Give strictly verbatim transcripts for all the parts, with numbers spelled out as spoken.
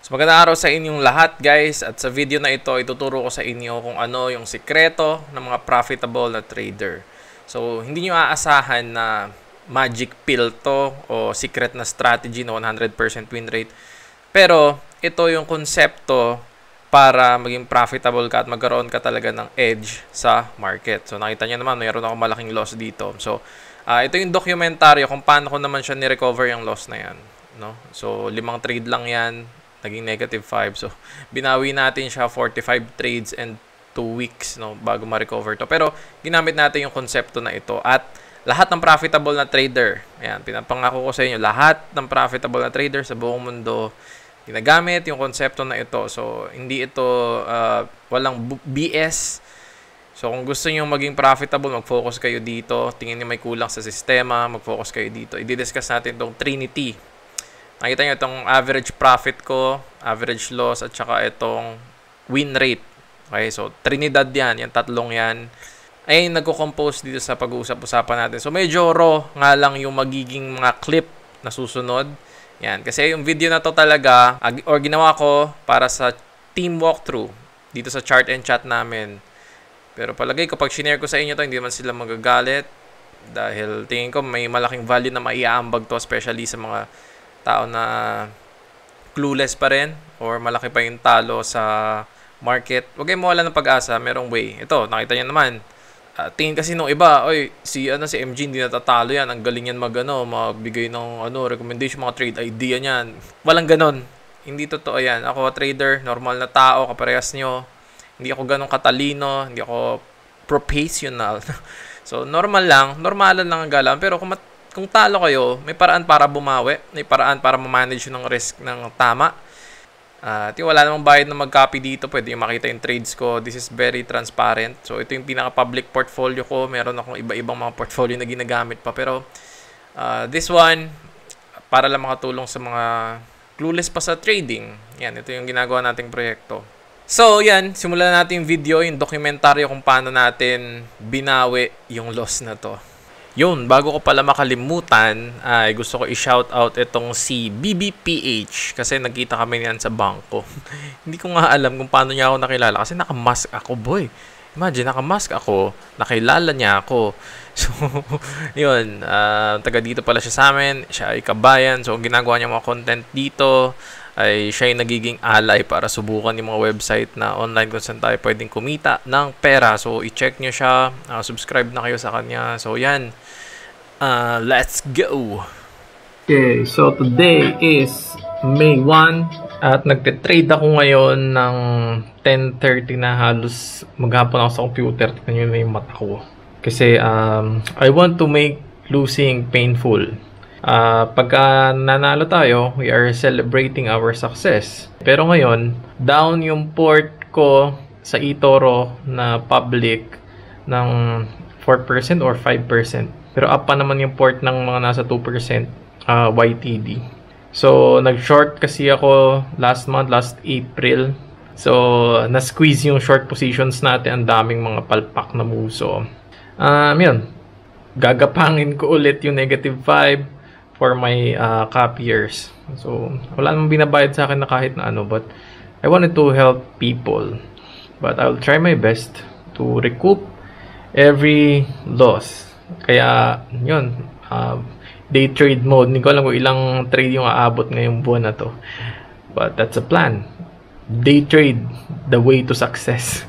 So magandang araw sa inyong lahat guys, at sa video na ito ituturo ko sa inyo kung ano yung sikreto ng mga profitable na trader. So hindi nyo aasahan na magic pill to o secret na strategy na one hundred percent win rate. Pero ito yung konsepto para maging profitable ka at magkaroon ka talaga ng edge sa market. So nakita nyo naman mayroon akong malaking loss dito. So uh, ito yung dokumentaryo kung paano ko naman siya ni-recover yung loss na yan, no? So limang trade lang yan, naging negative five. So, binawi natin siya forty-five trades and two weeks, no, bago ma-recover to. Pero, ginamit natin yung konsepto na ito. At, lahat ng profitable na trader, ayan, pinapangako ko sa inyo, lahat ng profitable na trader sa buong mundo, ginagamit yung konsepto na ito. So, hindi ito, uh, walang B S. So, kung gusto nyo maging profitable, mag-focus kayo dito. Tingin nyo may kulang sa sistema, mag-focus kayo dito. I-discuss natin itong Trinity. Nakita nyo itong average profit ko, average loss, at saka itong win rate. Okay, so Trinidad yan, yung tatlong yan. Ay nagko-compose dito sa pag-uusap-usapan natin. So medyo raw nga lang yung magiging mga clip na susunod. Yan, kasi yung video na to talaga, or ginawa ko para sa team walkthrough dito sa chart and chat namin. Pero palagay ko, pag shinare ko sa inyo to, hindi man sila magagalit. Dahil tingin ko may malaking value na maiaambag to, especially sa mga tao na clueless pa rin or malaki pa yung talo sa market. Huwag kayong mawala ng pag-asa, merong way. Ito, nakita niyo naman. Uh, tingin kasi nung iba, oy, si ano si M G hindi natatalo yan. Ang galing yan mag ano, magbigay ng ano recommendation, mga trade idea niyan. Walang ganon. Hindi totoo yan. Ako trader, normal na tao, kaparehas nyo. Hindi ako ganong katalino, hindi ako professional. So normal lang, normalan lang ang galaw. Pero kung mat Kung talo kayo, may paraan para bumawi, may paraan para ma-manage ng risk ng tama. At uh, wala namang bayad na mag-copy dito, pwede yung makita yung trades ko. This is very transparent. So ito yung pinaka-public portfolio ko. Meron akong iba-ibang mga portfolio na ginagamit pa. Pero uh, this one, para lang makatulong sa mga clueless pa sa trading. Yan, ito yung ginagawa nating proyekto. So yan, simulan natin yung video, yung dokumentaryo kung paano natin binawi yung loss na to. Yun, bago ko pala makalimutan, ay gusto ko i-shout out itong si B B P H kasi nagkita kami niyan sa bangko. Hindi ko nga alam kung paano niya ako nakilala kasi naka-mask ako, boy. Imagine, naka-mask ako, nakilala niya ako. So, yun, uh, taga dito pala siya sa amin, siya ay kabayan. So, ginagawa niya mga content dito, ay siya ay nagiging ally para subukan yung mga website na online kung saan tayo pwedeng kumita ng pera. So, i-check nyo siya, uh, subscribe na kayo sa kanya. So, yan. Uh, let's go! Okay, so today is May first at nagte-trade ako ngayon ng ten thirty na, halos maghapon ako sa computer. Tignan nyo na yung mata ko. Kasi um, I want to make losing painful. Uh, pagka nanalo tayo, we are celebrating our success. Pero ngayon, down yung port ko sa eToro na public ng four percent or five percent. Pero up pa naman yung port ng mga nasa two percent uh, Y T D. So, nag-short kasi ako last month, last April. So, na-squeeze yung short positions natin. Ang daming mga palpak na muso. Um, yun. Gagapangin ko ulit yung negative five for my uh, copiers. So, wala namang binabayad sa akin na kahit na ano. But, I wanted to help people. But, I'll try my best to recoup every loss. Kaya, yun, uh, day trade mode. Hindi ko alam kung ilang trade yung aabot ngayong buwan na to. But that's a plan. Day trade, the way to success.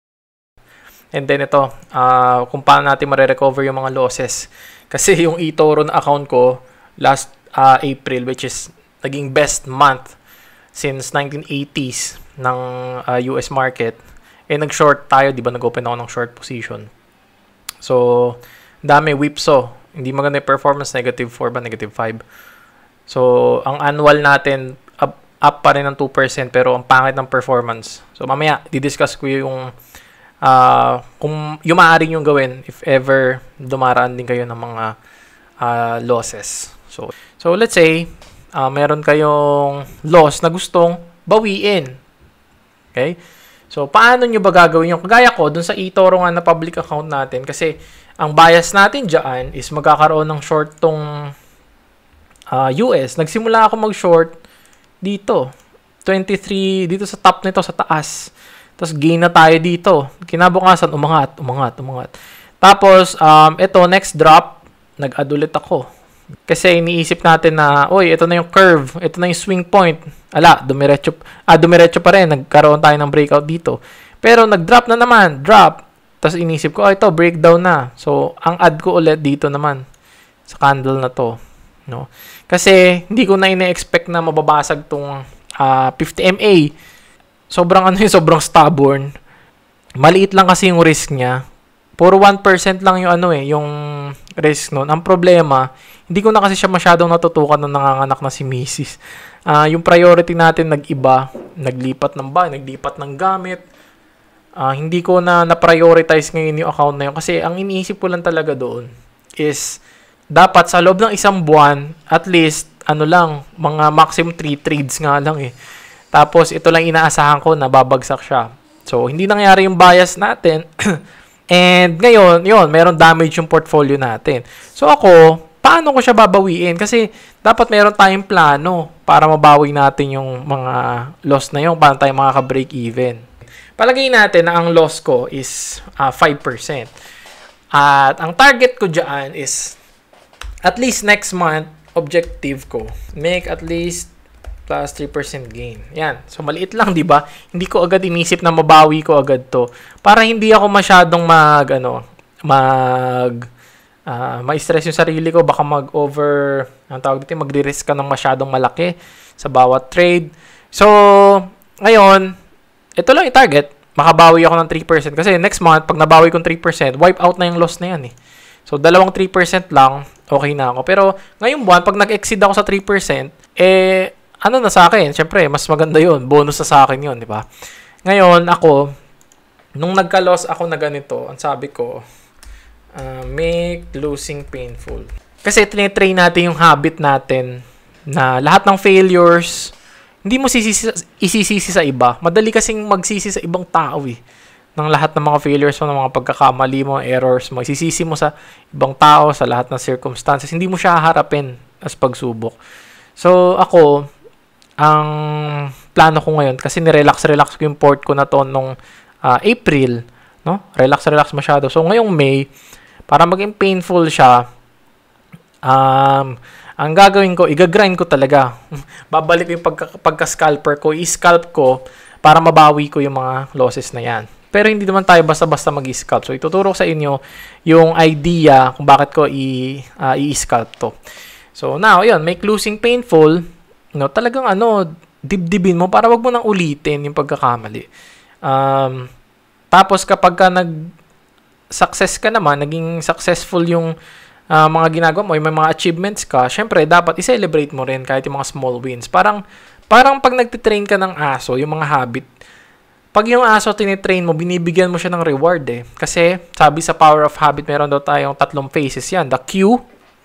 And then ito, uh, kung paano natin marirecover yung mga losses. Kasi yung eToro na account ko, last uh, April, which is naging best month since nineteen eighties ng uh, U S market, eh nag-short tayo, di ba? Nag-open ako ng short position. So, dami whipso. Hindi maganda yung performance, negative four ba, negative five. So, ang annual natin, up, up pa rin ng two percent, pero ang pangit ng performance. So, mamaya, didiscuss ko yung, uh, kung yung maaaring yung gawin if ever dumaraan din kayo ng mga uh, losses. So, so, let's say, uh, meron kayong loss na gustong bawiin. Okay? So, paano nyo ba gagawin yung kagaya ko dun sa eToro nga na public account natin? Kasi, ang bias natin dyan is magkakaroon ng short tong uh, U S. Nagsimula ako mag-short dito. twenty-three dito sa top nito sa taas. Tapos gain na tayo dito. Kinabukasan umangat, umangat, umangat. Tapos um ito next drop, nag-add ulit ako. Kasi iniisip natin na, oy, ito na yung curve, ito na yung swing point. Ala, dumiretso, ah, dumiretso pa rin, nagkaroon tayo ng breakout dito. Pero nag-drop na naman, drop. Tapos iniisip ko, oh, ito, breakdown na. So, ang add ko ulit dito naman sa candle na to. No? Kasi, hindi ko na ina-expect na mababasag tong uh, fifty M A. Sobrang ano yung sobrang stubborn. Maliit lang kasi yung risk niya. Puro one percent lang yung ano eh, yung risk nun. Ang problema, hindi ko na kasi siya masyadong natutukan nung nanganganak na si Missus Uh, yung priority natin nag-iba, naglipat ng ba, naglipat ng gamit. Uh, hindi ko na na-prioritize ngayon yung account na yun. Kasi ang iniisip ko lang talaga doon is dapat sa loob ng isang buwan, at least, ano lang, mga maximum three trades nga lang eh. Tapos, ito lang inaasahan ko na babagsak siya. So, hindi nangyari yung bias natin. And ngayon, yun, meron damage yung portfolio natin. So, ako, paano ko siya babawiin? Kasi, dapat meron tayong plano para mabawi natin yung mga loss na yun. Paano tayo makaka-break even? Palagay natin na ang loss ko is uh, five percent. At ang target ko dyan is at least next month, objective ko, make at least plus three percent gain. Yan. So, maliit lang, di ba? Hindi ko agad inisip na mabawi ko agad to. Para hindi ako masyadong mag, ano, mag, uh, ma-stress yung sarili ko. Baka mag-over, ang tawag dito, magre-risk ka ng masyadong malaki sa bawat trade. So, ngayon, ito lang yung target. Makabawi ako ng three percent. Kasi next month, pag nabawi kong three percent, wipe out na yung loss na yan eh. So, dalawang three percent lang, okay na ako. Pero, ngayong buwan, pag nag-exceed ako sa three percent, eh, ano na sa akin? Siyempre, mas maganda yun. Bonus na sa akin yun, di ba? Ngayon, ako, nung nagka-loss ako na ganito, ang sabi ko, uh, make losing painful. Kasi, tinitrain natin yung habit natin na lahat ng failures, hindi mo sisisi, isisisi sa iba. Madali kasing magsisi sa ibang tao eh. Ng lahat ng mga failures mo, ng mga pagkakamali mo, errors mo, isisisi mo sa ibang tao, sa lahat ng circumstances. Hindi mo siya haharapin as pagsubok. So, ako, ang plano ko ngayon, kasi nirelax-relax ko yung port ko na to nung uh, April, no? Relax-relax masyado. So, ngayong May, para maging painful siya, um, ang gagawin ko, igagrind ko talaga. Babalik yung pagka, pagka-scalper ko, i-scalp ko para mabawi ko yung mga losses na yan. Pero hindi naman tayo basta-basta mag-i-scalp. So, ituturo ko sa inyo yung idea kung bakit ko i, uh, i-scalp to. So, now, yun, make losing painful. No, talagang ano, dibdibin mo para wag mo nang ulitin yung pagkakamali. Um, tapos, kapag ka nag-success ka naman, naging successful yung uh, mga ginagawa mo, may mga achievements ka, syempre, dapat i-celebrate mo rin kahit yung mga small wins. Parang, parang pag nagtitrain ka ng aso, yung mga habit, pag yung aso tinitrain mo, binibigyan mo siya ng reward eh. Kasi, sabi sa Power of Habit, meron daw tayong tatlong phases yan. The cue,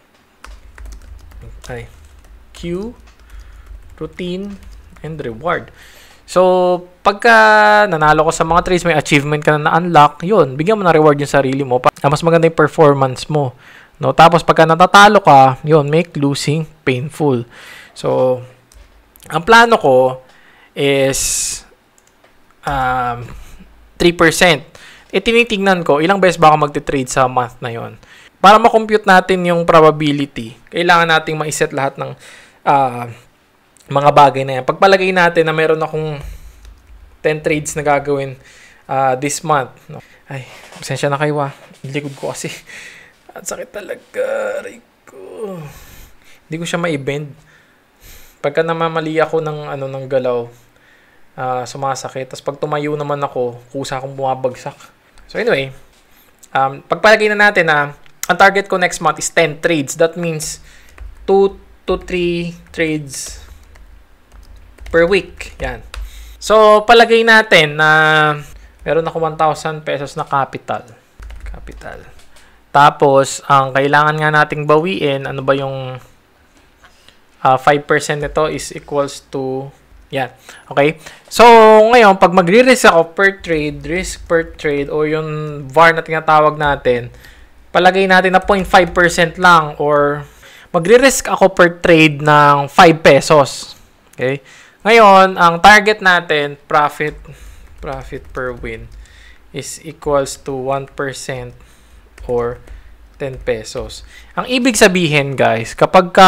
ay, cue, routine, and reward. So, pagka nanalo ko sa mga trades, may achievement ka na na-unlock, yun, bigyan mo na reward yung sarili mo. Mas maganda yung performance mo. No? Tapos, pagka natatalo ka, yun, make losing painful. So, ang plano ko is Um, three percent. E tinitingnan ko, ilang beses ba ako magte-trade sa month na yon. Para ma-compute natin yung probability, kailangan nating ma-set lahat ng uh, mga bagay na yan. Pagpalagay natin na meron akong ten trades na gagawin uh, this month. No? Ay, pasensya na kayo ah. Likod ko kasi. At sakit talaga. Aray ko. Hindi ko siya ma-bend. Pagka namamali ako ng, ano, ng galaw, Uh, sumasakit. Tapos pag tumayo naman ako, kusa akong bumabagsak. So anyway, um, pagpalagay na natin na ang target ko next month is ten trades. That means two to three trades per week. Yan. So palagay natin na meron ako one thousand pesos na capital. Capital. Tapos, ang kailangan nga nating bawiin, ano ba yung uh, five percent nito is equals to yan. Okay? So, ngayon, pag magre-risk ako per trade, risk per trade, o yung V A R na tinatawag natin, palagay natin na zero point five percent lang, or magre-risk ako per trade ng five pesos. Okay? Ngayon, ang target natin, profit, profit per win, is equals to one percent or ten pesos. Ang ibig sabihin, guys, kapag ka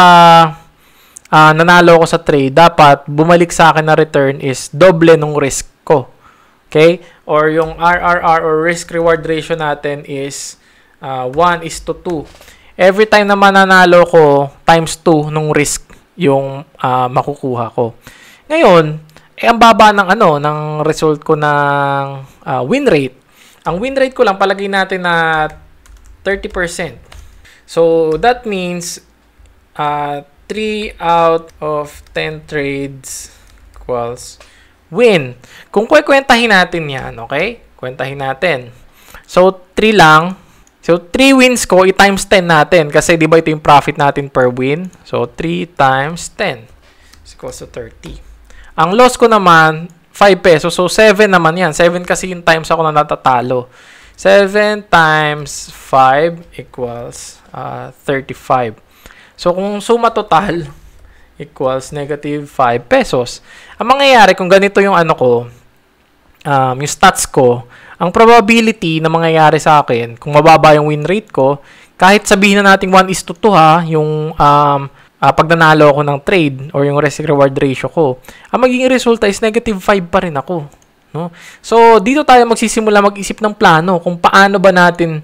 uh, nanalo ako sa trade, dapat bumalik sa akin na return is doble ng risk ko. Okay? Or yung R R R or risk-reward ratio natin is uh, one is to two. Every time na mananalo ko, times two nung risk yung uh, makukuha ko. Ngayon, eh, ang baba ng, ano, ng result ko ng uh, win rate. Ang win rate ko lang, palagay natin na thirty percent. So, that means uh, three out of ten trades equals win. Kung kwentahin natin yan, okay? Kwentahin natin. So, three lang. So, three wins ko, i-times ten natin. Kasi, di ba ito yung profit natin per win? So, three times ten is equals to thirty. Ang loss ko naman, five pesos. So, seven naman yan. seven kasi yung times ako na natatalo. seven times five equals uh, thirty-five. So, kung suma total equals negative five pesos. Ang mangyayari, kung ganito yung ano ko, um, yung stats ko, ang probability na mangyayari sa akin, kung mababa yung win rate ko, kahit sabihin na natin one is to two ha, yung um, uh, pag nanalo ako ng trade or yung risk-reward ratio ko, ang magiging resulta is negative five pa rin ako. No? So, dito tayo magsisimula mag-isip ng plano kung paano ba natin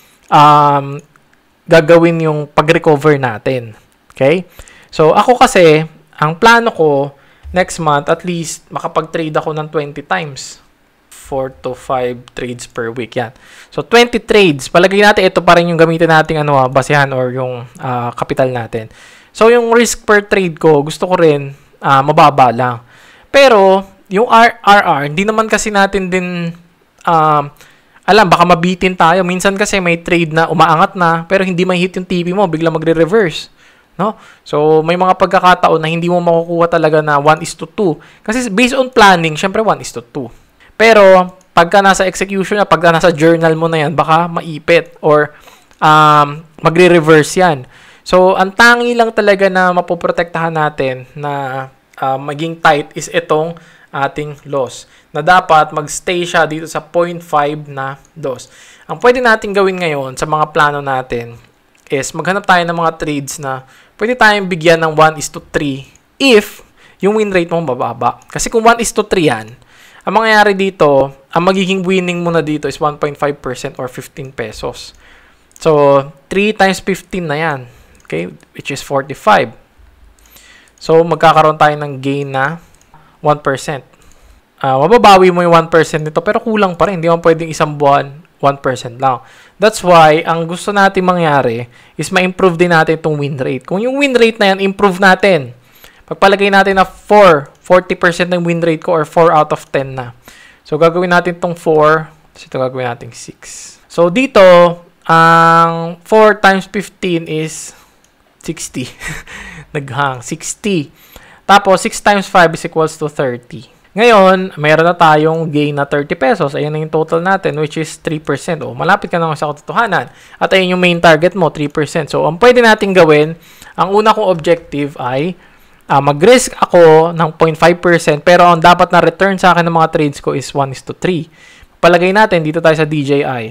um, gagawin yung pag-recover natin. Okay? So, ako kasi, ang plano ko, next month, at least, makapag-trade ako ng twenty times. four to five trades per week. Yan. So, twenty trades. Palagay natin, ito pa rin yung gamitin natin ano, basihan or yung uh, capital natin. So, yung risk per trade ko, gusto ko rin uh, mababa lang. Pero, yung R R R, hindi naman kasi natin din um, alam, baka mabitin tayo. Minsan kasi may trade na umaangat na, pero hindi may hit yung T P mo, bigla magre-reverse. No? So, may mga pagkakataon na hindi mo makukuha talaga na one is to two. Kasi based on planning, syempre one is to two. Pero, pagka nasa execution na, pagka nasa journal mo na yan, baka maipit or um, magre-reverse yan. So, ang tangi lang talaga na mapoprotektahan natin na uh, maging tight is itong ating loss. Na dapat magstay siya dito sa zero point five na loss. Ang pwede natin gawin ngayon sa mga plano natin is maghanap tayo ng mga trades na pwede tayong bigyan ng one is to three if yung win rate mo bababa. Kasi kung one is to three yan, ang mangyayari dito, ang magiging winning mo na dito is one point five percent or fifteen pesos. So, three times fifteen na yan. Okay? Which is forty-five. So, magkakaroon tayo ng gain na one percent. Uh, mababawi mo yung one percent nito, pero kulang pa rin. Hindi mo pwedeng isang buwan, one percent lang. That's why, ang gusto natin mangyari is ma-improve din natin itong win rate. Kung yung win rate na yan, improve natin. Pagpalagay natin na four, forty percent ng win rate ko or four out of ten na. So, gagawin natin itong four. Tapos ito gagawin natin six. So, dito, ang four times fifteen is sixty. Naghang. sixty. Tapos, six times five is equals to thirty. Ngayon, mayroon na tayong gain na thirty pesos. Ayan na yung total natin, which is three percent. O, malapit ka na sa katotohanan. At ayun yung main target mo, three percent. So, ang pwede natin gawin, ang una kong objective ay uh, mag-risk ako ng zero point five percent. Pero ang dapat na return sa akin ng mga trades ko is one is to three. Palagay natin, dito tayo sa D J I.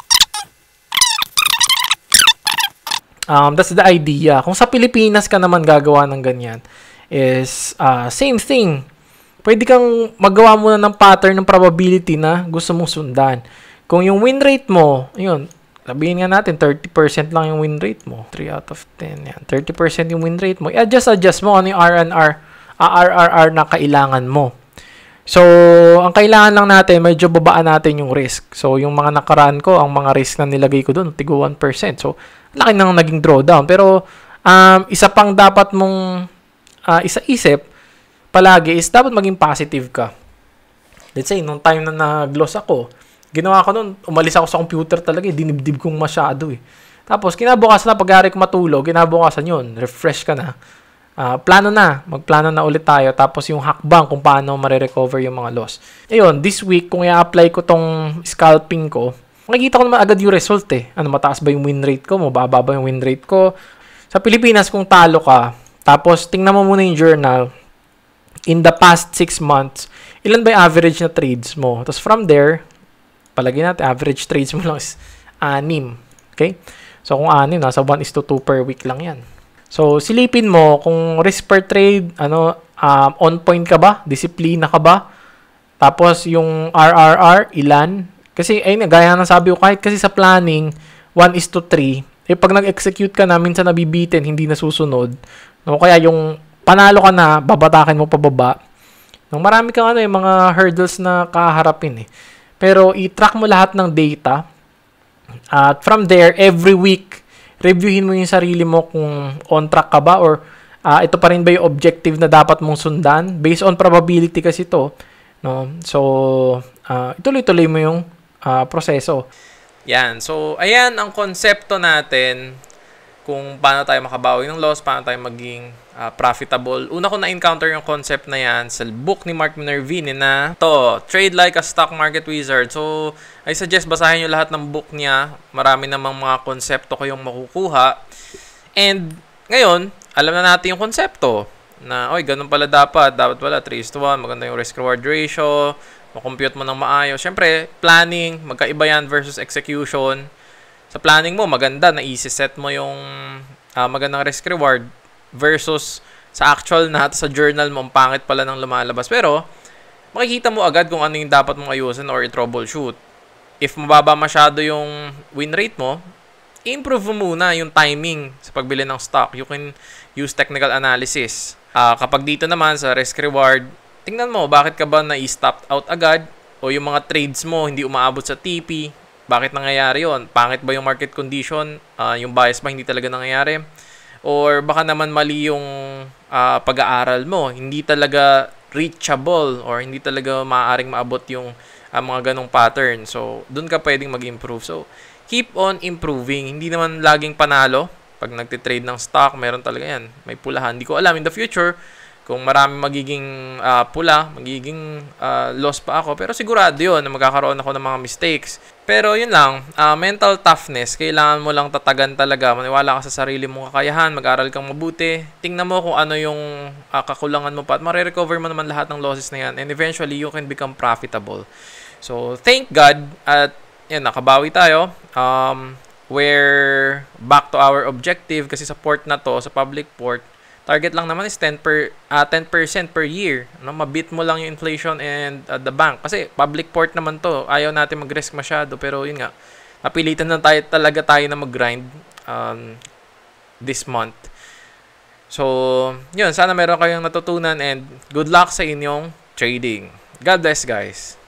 Um, that's the idea. Kung sa Pilipinas ka naman gagawa ng ganyan, is uh, same thing. Pwede kang magawa muna ng pattern ng probability na gusto mong sundan. Kung yung win rate mo, yun, sabihin nga natin, thirty percent lang yung win rate mo. three out of ten, yan. thirty percent yung win rate mo. I-adjust, adjust mo ano yung R and R, uh, R R R na kailangan mo. So, ang kailangan lang natin, medyo babaan natin yung risk. So, yung mga nakaraan ko, ang mga risk na nilagay ko doon, tigo one percent. So, laki nang naging drawdown. Pero, um, isa pang dapat mong uh, isa-isip palagi is dapat maging positive ka. Let's say, nung time na nag-loss ako, ginawa ko noon, umalis ako sa computer talaga, eh, dinibdib kong masyado eh. Tapos, kinabukasan na, pag-ari ko matulog, kinabukasan yun, refresh ka na. Uh, plano na, magplano na ulit tayo. Tapos, yung hakbang kung paano marirecover yung mga loss. Ayun, this week, kung i-apply ko tong scalping ko, makikita ko naman agad yung result eh. Ano, mataas ba yung win rate ko? Mababa ba yung win rate ko? Sa Pilipinas, kung talo ka, tapos tingnan mo muna yung journal, in the past six months, ilan ba yung average na trades mo? Tapos from there, palagay natin, average trades mo lang is anim. Okay? So, kung anim, nasa one is to two per week lang yan. So, silipin mo kung risk per trade, ano, um, on point ka ba? Disiplina ka ba? Tapos, yung R R R, ilan? Kasi, ayun, gaya na sabi ko, kahit kasi sa planning, one is to three, eh, pag nag-execute ka na, minsan nabibitin, hindi nasusunod. No? Kaya yung panalo ka na, babatakin mo pababa. No, marami kang ano, yung mga hurdles na kaharapin eh. Pero i-track mo lahat ng data. At from there, every week, reviewin mo yung sarili mo kung on track ka ba or uh, ito pa rin ba yung objective na dapat mong sundan based on probability kasi to. No? So, uh, ituloy-tuloy mo yung uh, proseso. Yan. So, ayan ang konsepto natin kung paano tayo makabawi ng loss, paano tayo maging uh, profitable. Una ko na-encounter yung concept na yan sa book ni Mark Minervini na to, Trade Like a Stock Market Wizard. So, I suggest basahin nyo lahat ng book niya. Marami namang mga konsepto kayong makukuha. And, ngayon, alam na natin yung konsepto na, oy, ganun pala dapat. Dapat pala, three is to one, maganda yung risk-reward ratio, makompute mo ng maayos. Siyempre, planning, magkaiba yan versus execution. Sa planning mo, maganda na isi-set mo yung uh, magandang risk-reward versus sa actual na sa journal mo, ang pangit pala ng lumalabas. Pero, makikita mo agad kung ano yung dapat mong ayusin or i-troubleshoot. If mababa masyado yung win rate mo, improve mo muna yung timing sa pagbili ng stock. You can use technical analysis. Uh, kapag dito naman sa risk-reward, tingnan mo, bakit ka ba na-stop out agad? O yung mga trades mo, hindi umaabot sa T P. Bakit nangyayari yon? Pangit ba yung market condition? Uh, yung bias ba hindi talaga nangyayari? Or baka naman mali yung uh, pag-aaral mo. Hindi talaga reachable or hindi talaga maaaring maabot yung uh, mga ganong pattern. So, dun ka pwedeng mag-improve. So, keep on improving. Hindi naman laging panalo. Pag nagtitrade ng stock, meron talaga yan. May pulahan. Hindi ko alam in the future kung marami magiging uh, pula, magiging uh, loss pa ako. Pero sigurado yun na magkakaroon ako ng mga mistakes. Pero yun lang, uh, mental toughness, kailangan mo lang tatagan talaga. Maniwala ka sa sarili mong kakayahan, mag-aral kang mabuti. Tingnan mo kung ano yung uh, kakulangan mo pa at marirecover mo naman lahat ng losses na yan. And eventually, you can become profitable. So, thank God at yan, nakabawi tayo. Um, we're back to our objective kasi sa port na to, sa public port, target lang naman is ten per uh, ten percent per year. No, mabit mo lang yung inflation and uh, the bank kasi public port naman to. Ayaw natin mag-risk masyado pero yun nga. Napilitan na tayo talaga tayo na mag-grind um, this month. So, yun, sana meron kayong natutunan and good luck sa inyong trading. God bless, guys.